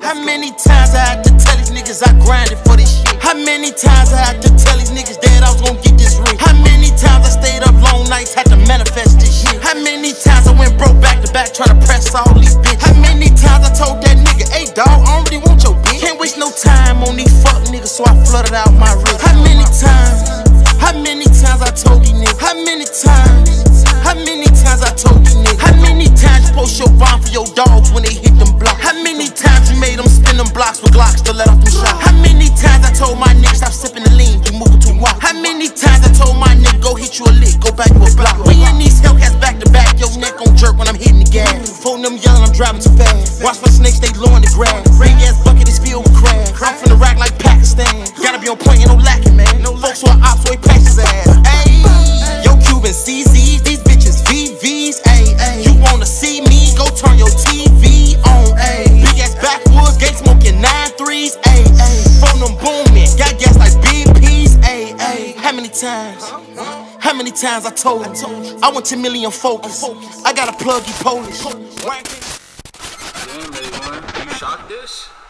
How many times I had to tell these niggas I grinded for this shit? How many times I had to tell these niggas that I was gonna get this ring? How many times I stayed up long nights, had to manifest this shit? How many times I went broke back to back trying to press all these bitches? How many times I told that nigga, hey dawg, I don't really want your bitch. Can't waste no time on these fuck niggas, so I flooded out my wrist. How many times I told these niggas? How many times I told these niggas? How many times you post your bomb for your dogs when they hit them blocks? How many times you made them spin them blocks with Glocks to let off them shots? How many times I told my nigga stop sipping the lean, you moving too wild? How many times I told my nigga go hit you a lick, go back to a block? We in these Hellcats back to back, your neck gon' jerk when I'm hitting the gas. Phone them yelling, I'm driving too fast. Watch for snakes, they low in the grass. Big ass bucket is filled with crabs. I'm from the rack like Pakistan. Gotta be on point, ain't no lacking, man. No folks who are ops, so he packs his ass. Ayy, yo Cuban CZs, these bitches VVs. Ayy, you wanna see me? Go turn your TV on. Ayy, big ass backwoods, gate smoking 9-3s. Ayy, phone them booming, got gas like BPs. Ayy, how many times? How many times I told you? I want 10 million focus. I got a plug, you Polish. Damn, A1, you shot this?